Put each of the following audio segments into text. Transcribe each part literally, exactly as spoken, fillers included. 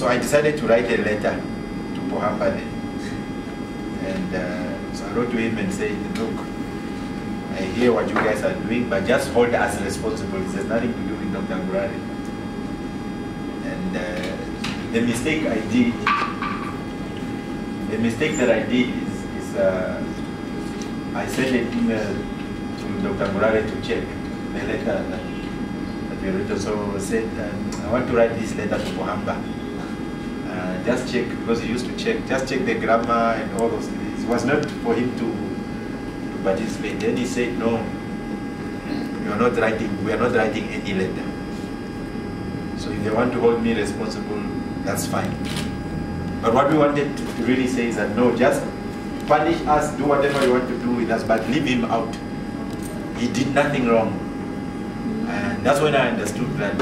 so I decided to write a letter to Pohamba then. And uh, so I wrote to him and said, look, I hear what you guys are doing, but just hold us responsible. It has nothing to do with Doctor Ngurare. And uh, the mistake I did, the mistake that I did is, is uh, I sent an email to Doctor Ngurare to check the letter that, that we wrote. So I said, um, I want to write this letter to Pohamba. Uh, just check, because he used to check, just check the grammar and all those things. It was not for him to participate. Then he said, no, you are not writing, we are not writing any letter. So if they want to hold me responsible, that's fine. But what we wanted to really say is that no, just punish us, do whatever you want to do with us, but leave him out. He did nothing wrong. And that's when I understood that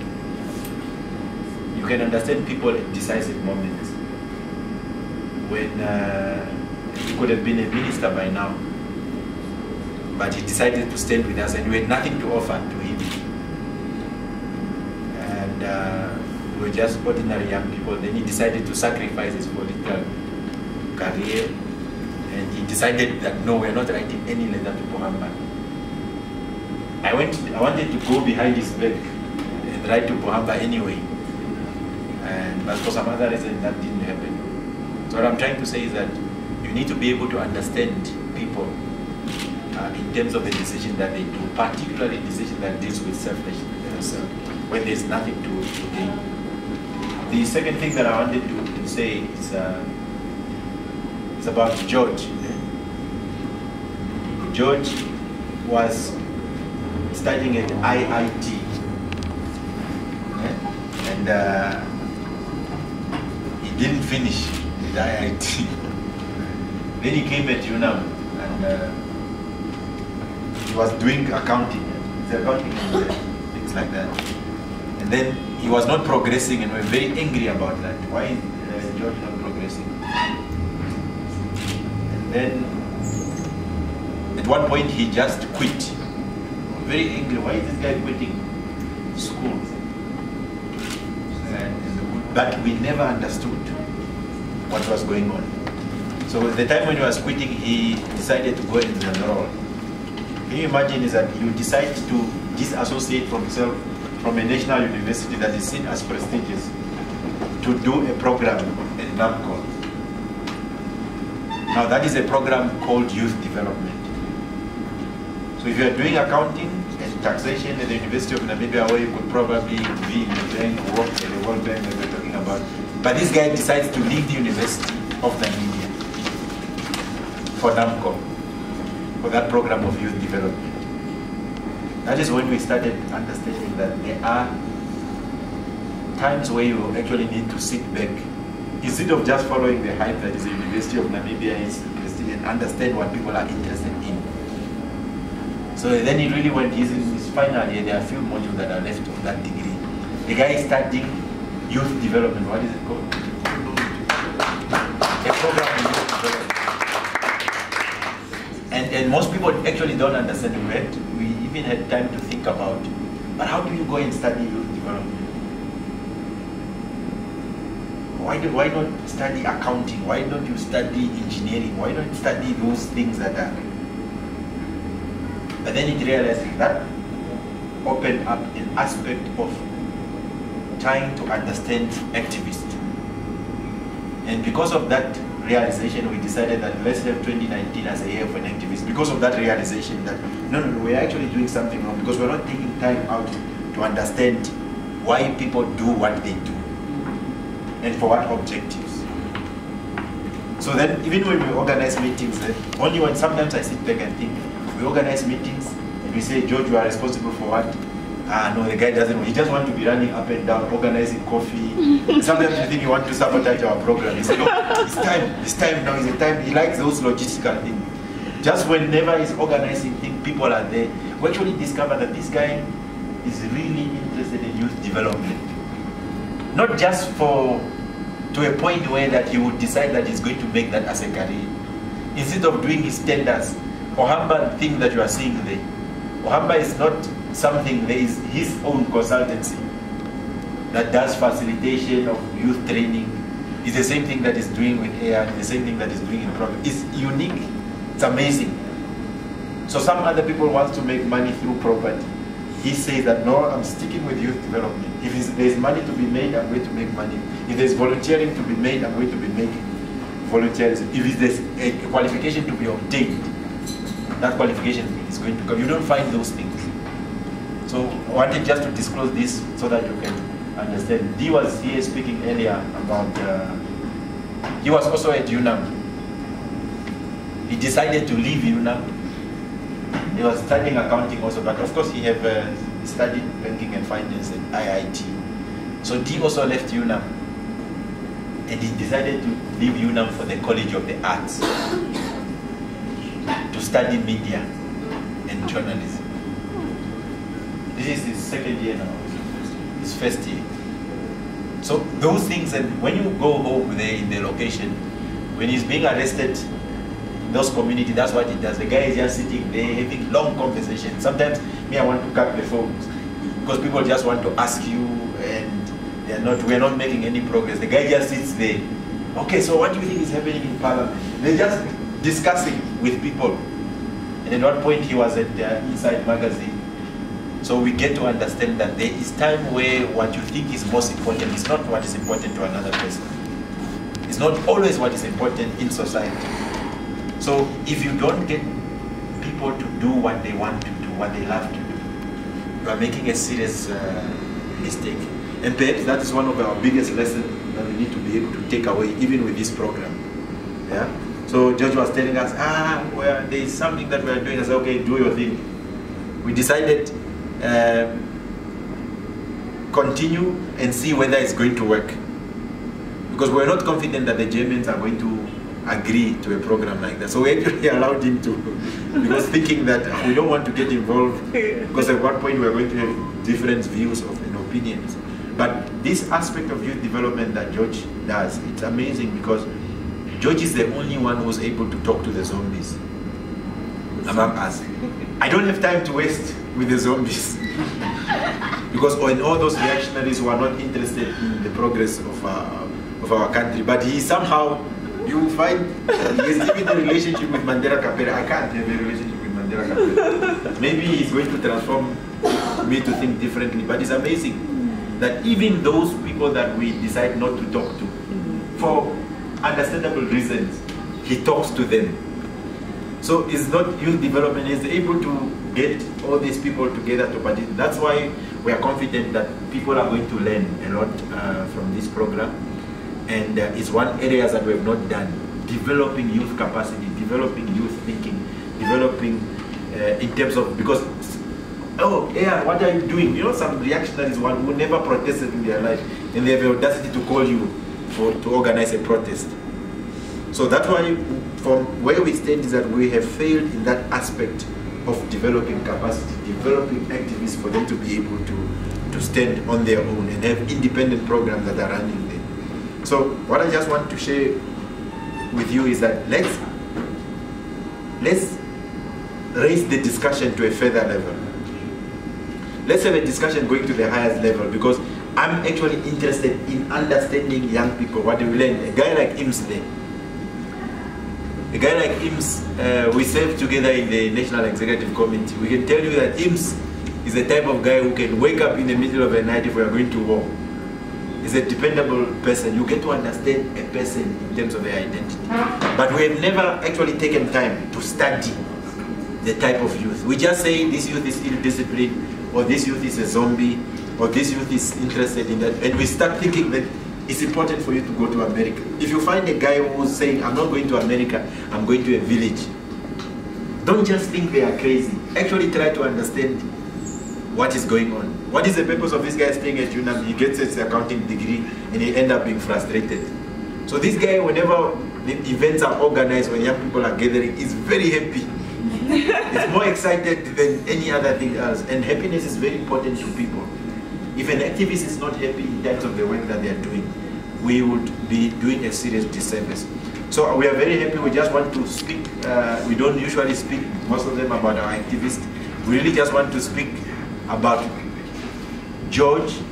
you can understand people at decisive moments. When uh, he could have been a minister by now, but he decided to stand with us and we had nothing to offer to him. And uh, we were just ordinary young people. Then he decided to sacrifice his political career and he decided that no, we're not writing any letter to Pohamba. I went, I wanted to go behind his back and write to Pohamba anyway. And but for some other reason that didn't happen. So what I'm trying to say is that you need to be able to understand people Uh, in terms of the decision that they do, particularly decision that deals with selfishness, uh, when there's nothing to, to gain. The second thing that I wanted to, to say is, uh, is about George. George was studying at I I T, and uh, he didn't finish at I I T. Then he came at UNAM, and uh, he was doing accounting, accounting and things like that. And then he was not progressing and we were very angry about that. Why is uh, George not progressing? And then at one point he just quit. Very angry, why is this guy quitting school? And, but we never understood what was going on. So at the time when he was quitting, he decided to go and enroll. Can you imagine is that you decide to disassociate from yourself from a national university that is seen as prestigious to do a program at NAMCO. Now that is a program called youth development. So if you are doing accounting and taxation at the University of Namibia, where you could probably be in the bank, work at the World Bank that we're talking about, but this guy decides to leave the University of Namibia for NAMCO, for that program of youth development. That is when we started understanding that there are times where you actually need to sit back instead of just following the hype that is the University of Namibia is and understand what people are interested in. So then he really went, he's in his final year, there are a few modules that are left of that degree. The guy is studying youth development, what is it called? A program in youth development. And, and most people actually don't understand it. We even had time to think about, but how do you go and study youth development? Why, do, why not study accounting? Why don't you study engineering? Why don't you study those things that are... But then it realized that opened up an aspect of trying to understand activists. And because of that realization, we decided that let's have twenty nineteen as a year for an activist. Because of that realization that, no, no, no, we're actually doing something wrong because we're not taking time out to understand why people do what they do and for what objectives. So then even when we organize meetings, eh, only when sometimes I sit back and think, we organize meetings and we say, George, you are responsible for what? Ah, no, the guy doesn't. He just want to be running up and down, organizing coffee. Sometimes you think you want to sabotage our program. He said, no, it's time. It's time now. It's the time. He likes those logistical things. Just whenever he's organizing things, people are there. We actually discover that this guy is really interested in youth development. Not just for, to a point where that he would decide that he's going to make that as a career. Instead of doing his tenders, Pohamba thing that you are seeing there, Pohamba is not something, there is his own consultancy. that does facilitation of youth training. It's the same thing that is doing with A I, the same thing that is doing in program. It's unique, it's amazing. So some other people want to make money through property. He says that, no, I'm sticking with youth development. If there's money to be made, I'm going to make money. If there's volunteering to be made, I'm going to be making volunteerism. If there's a qualification to be obtained, that qualification is going to come. You don't find those things. So I wanted just to disclose this so that you can understand. Dee was here speaking earlier about, uh, he was also at UNAM. He decided to leave UNAM. He was studying accounting also, but of course he have uh, studied banking and finance at I I T. So Dee also left UNAM, and he decided to leave UNAM for the College of the Arts to study media and journalism. This is his second year now, his first year. So those things, and when you go home there in the location, when he's being arrested, those community, that's what it does. The guy is just sitting there having long conversations. Sometimes me, I want to cut the phones because people just want to ask you, and they're not. We're not making any progress. The guy just sits there. Okay, so what do you think is happening in Parliament? They're just discussing with people. And at one point, he was at uh, Inside Magazine. So we get to understand that there is time where what you think is most important is not what is important to another person. It's not always what is important in society. So if you don't get people to do what they want to do, what they love to do, you are making a serious uh, mistake. And perhaps that is one of our biggest lessons that we need to be able to take away, even with this program. Yeah. So George was telling us, ah, well, there is something that we are doing. I said, okay, do your thing. We decided uh, continue and see whether it's going to work, because we're not confident that the Germans are going to agree to a program like that. So we actually allowed him to, because thinking that we don't want to get involved, because at one point we're going to have different views of and opinions. But this aspect of youth development that George does, it's amazing, because George is the only one who's able to talk to the zombies among us. I don't have time to waste with the zombies, because in all those reactionaries who are not interested in the progress of, uh, of our country, but he somehow, you find he's living a relationship with Mandela Kapere. I can't have a relationship with Mandela Kapere. Maybe he's going to transform me to think differently, but it's amazing that even those people that we decide not to talk to, for understandable reasons, he talks to them. So it's not youth development, he's able to get all these people together to participate. That's why we are confident that people are going to learn a lot uh, from this program. And uh, it's one area that we have not done, developing youth capacity, developing youth thinking, developing uh, in terms of, because, oh yeah, what are you doing? You know, some reactionaries one who never protested in their life, and they have the audacity to call you for to organize a protest. So that's why, from where we stand, is that we have failed in that aspect of developing capacity, developing activists for them to be able to, to stand on their own and have independent programs that are running there. So what I just want to share with you is that let's, let's raise the discussion to a further level. Let's have a discussion going to the highest level, because I'm actually interested in understanding young people, what they will learn. A guy like Ims there. A guy like Ims, uh, we serve together in the National Executive Committee. We can tell you that Ims is the type of guy who can wake up in the middle of the night if we are going to war. He's a dependable person. You get to understand a person in terms of their identity. But we have never actually taken time to study the type of youth. We just say this youth is ill-disciplined, or this youth is a zombie, or this youth is interested in that. And we start thinking that it's important for you to go to America. If you find a guy who's saying, I'm not going to America, I'm going to a village, don't just think they are crazy. Actually try to understand what is going on. What is the purpose of this guy staying at UNAM? He gets his accounting degree and he ends up being frustrated. So this guy, whenever the events are organized, when young people are gathering, is very happy. He's more excited than any other thing else. And happiness is very important to people. If an activist is not happy in terms of the work that they are doing, we would be doing a serious disservice. So we are very happy. We just want to speak. Uh, we don't usually speak, most of them, about our activists. We really just want to speak about George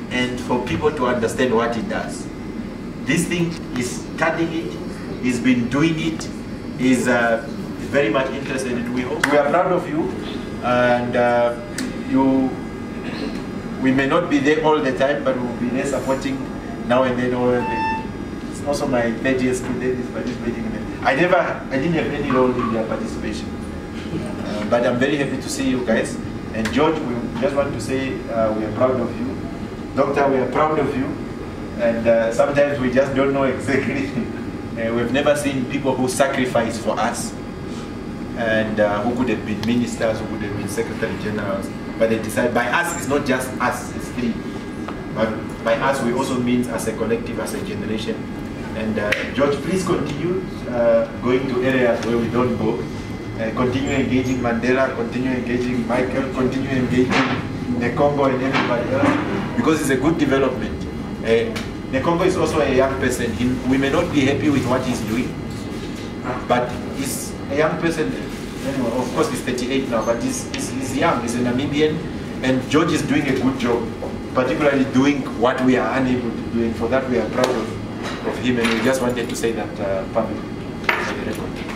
and for people to understand what he does. This thing is studying it, he's been doing it, he's uh, very much interested in it. We, hope, we are proud of you, and uh, you, we may not be there all the time, but we'll be there supporting now and then. All the, it's also my third year student is participating in it. I never, I didn't have any role in their participation, uh, but I'm very happy to see you guys. And George, we just want to say uh, we are proud of you. Doctor, we are proud of you. And uh, sometimes we just don't know exactly. uh, we've never seen people who sacrifice for us, and uh, who could have been ministers, who could have been secretary generals. But they decide, by us, it's not just us, it's three. But by us, we also mean as a collective, as a generation. And uh, George, please continue uh, going to areas where we don't go. Uh, continue engaging Mandela, continue engaging Michael, continue engaging Nekongo and everybody else, because it's a good development. Uh, Nekongo is also a young person. He, we may not be happy with what he's doing, but he's a young person. Anyway, of course, he's thirty-eight now, but he's, he's, he's young. He's a Namibian, and George is doing a good job, particularly doing what we are unable to do, and for that we are proud of, of him, and we just wanted to say that uh, publicly for the record.